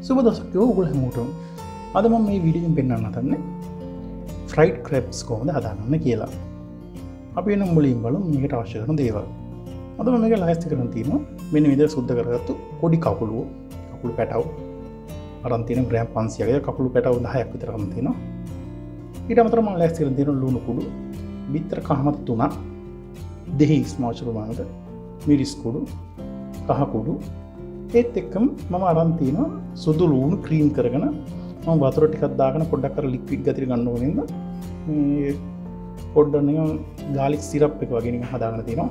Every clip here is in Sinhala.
සුබ දවසක් ඔයගොල්ලෝ හැමෝටම. අද මම මේ වීඩියෝෙන් පෙන්වන්න හදන්නේ ෆ්‍රයිඩ් ක්‍රැබ්ස් කොහොමද හදාගන්න කියලා. අපි එනම් මුලින් බලමු මේකට අවශ්‍ය කරන දේවල්. අද මම මේක ලෑස්ති කරන් තියෙනවා. මෙන්න මේ විදිහට සුද්ධ කරගත්තු පොඩි කකුළුව, කකුළු පැටව අරන් තියෙන ග්‍රෑම් 500ක කකුළු පැටව 10ක් විතර අරන් තියෙනවා. ඊට අමතරව මම ලෑස්ති කරන් තියෙන ලුණු කුඩු, බිත්තර කහමත් 3ක්, දෙහි ස්මාච් ප්‍රමාණයට, මිරිස් කුඩු, කහ කුඩු, ඒත් එක්කම මම අරන් තියෙනවා සුදු ලුණු ක්‍රීම් කරගෙන මම වතුර ටිකක් දාගෙන පොඩ්ඩක් අර ලික්විඩ් ගතිය ගන්න ඕනේ නේද මේ පොඩ්ඩක් නිකන් ගාලික් සිරප් එක වගේ නිකන් හදාගෙන තියෙනවා.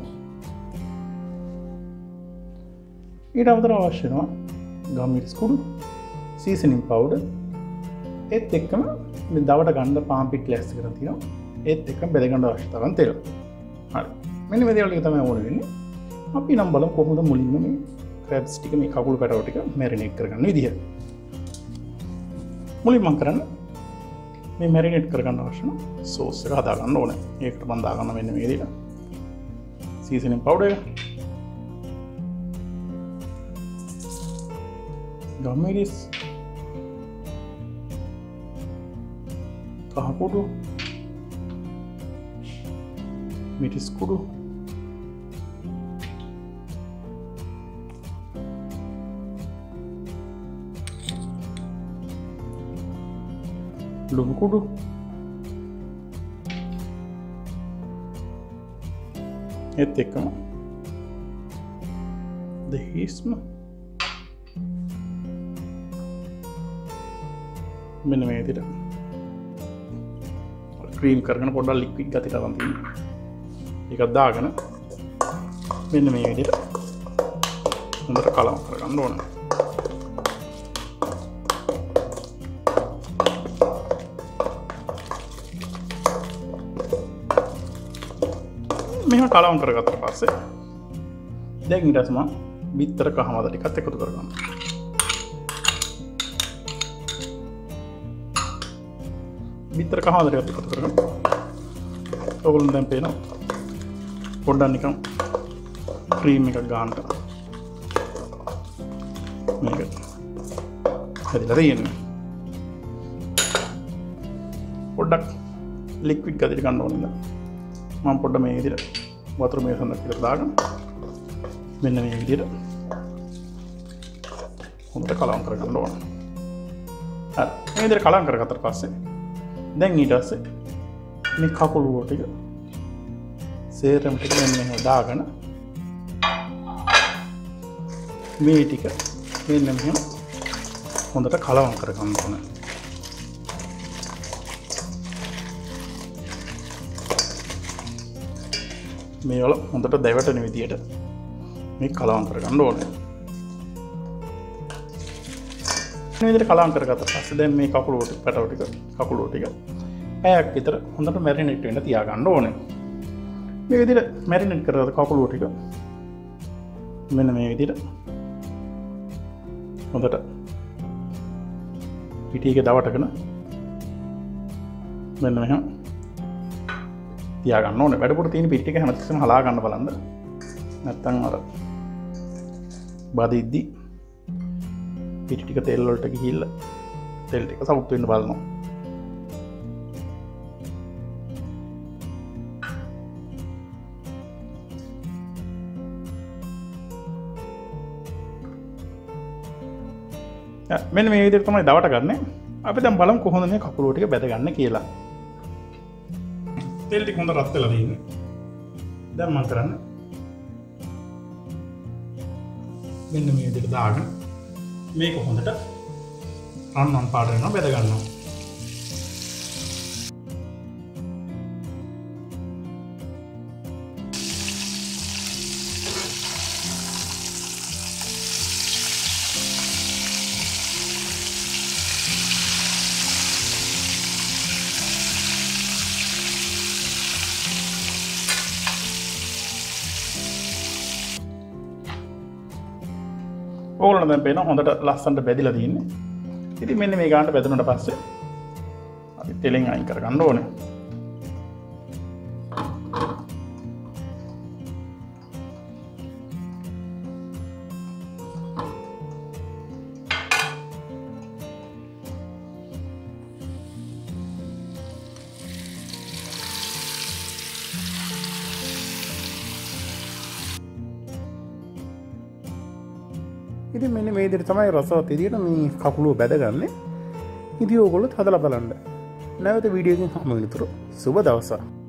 ඊට අමතරව අවශ්‍ය වෙනවා ගම් මිරිස් කුඩු, සීසනින් පවුඩර්, ඒත් එක්කම මේ දවට ගන්න පාන් පිට ලෑස්ති කරන් තියෙනවා. ඒත් එක්කම බෙද ගන්න අවශ්‍ය තරම් තෙල්. හරි. මෙන්න මේ දේවල් ටික තමයි ඕනේ වෙන්නේ. අපි නම් බලමු කොහොමද මුලින්ම මේ ක්‍රැබ්ස් ටික මේ කකුළු පැටව ටික මැරිනේට් කරගන්න විදිහ. මුලින් මම කරන්නේ මේ මැරිනේට් කරගන්න අවශ්‍ය සෝස් එක හදා ගන්න ඕනේ. ඒකට මම දාගන්න මෙන්න මේ විදිහට සීසනින් පවුඩර් එක, ගම් මිරිස්, කහ කුඩු, මිරිස් කුඩු, ලුණු කුඩු, ඒත් එක්කම දෙහිස්ම මෙන්න මේ විදිහට ක්‍රීම් කරගෙන පොඩ්ඩක් ලික්විඩ් ගතියට අරන් තියෙනවා. ඒක දාගෙන මෙන්න මේ විදිහට හොඳට කලවම් කරගන්න ඕනේ. මෙහෙම කලවම් කරගත්තට පස්සේ දැන් ඊට පස්සේ මම බිත්තර කහමද ටිකත් එකතු කරගන්නවා. බිත්තර කහමද ටිකත් එකතු කරගන්න. ඔයගොල්ලෝ දැන් පේනවා පොඩ්ඩක් නිකන් ක්‍රීම් එකක් ගන්නට මේක හරිලා තියෙනවා. පොඩ්ඩක් ලික්විඩ් ගතියට ගන්න ඕනේ නේද? මම පොඩ්ඩ මේ විදිහට වතුර මේ සඳක් විතර දාගෙන මෙන්න මේ විදිහට හොඳට කලවම් කරගන්න ඕන. හරි. මේ විදිහට කලවම් කරගත්තට පස්සේ දැන් ඊට පස්සේ මේ කකුළුව ටික සේරම ටික මෙන්න මෙහෙම දාගෙන මේ ටික මෙන්න මෙහෙම හොඳට කලවම් කරගන්න ඕන. මේ වල හොඳට දැවටෙන විදියට මේ කලවම් කරගන්න ඕනේ. මේ විදිහට කලවම් කරගත්තා පස්සේ දැන් මේ කකුළුව ටික පැටව ටික කකුළුව ටික පැයක් විතර හොඳට මැරිනේට් වෙන්න තියාගන්න ඕනේ. මේ විදිහට මැරිනේට් කරගත්ත කකුළුව ටික මෙන්න මේ විදිහට හොඳට පිටියක දවටගෙන මෙන්න මෙහෙම තියාගන්න ඕනේ. වැඩපොර තියෙන පිටි ටික හැමතිස්සෙම හලා ගන්න බලන්න. නැත්තම් අර බදිද්දි පිටි ටික තෙල් වලට ගිහිල්ලා තෙල් ටික සවුත් වෙන්න බලනවා. මෙන්න මේ විදිහට තමයි දවට ගන්න. අපි දැන් බලමු කොහොමද මේ කකුළුව ටික බැද ගන්න කියලා. තෙල් ටික හොඳ රත් වෙලා තියෙන්නේ. දැන් මම කරන්නේ මෙන්න මේ විදිහට දාගෙන මේක හොඳට රන්වන් පාට වෙනවා බෙද ගන්නවා. ඕගොල්ලෝ දැන් පේනවා හොඳට ලස්සනට බෙදලා තියෙන්නේ. ඉතින් මෙන්න මේ ගානට බෙදුනට පස්සේ අපි තෙලෙන් අයින් කරගන්න ඕනේ. ඉතින් මෙන්න මේ විදිහට තමයි රසවත් විදිහට මේ කකුලුව බැදගන්නේ. ඉතින් ඕගොල්ලොත් හදලා බලන්න. නැවත වීඩියෝ එකකින් හමු වෙනතුරු සුබ දවසක්.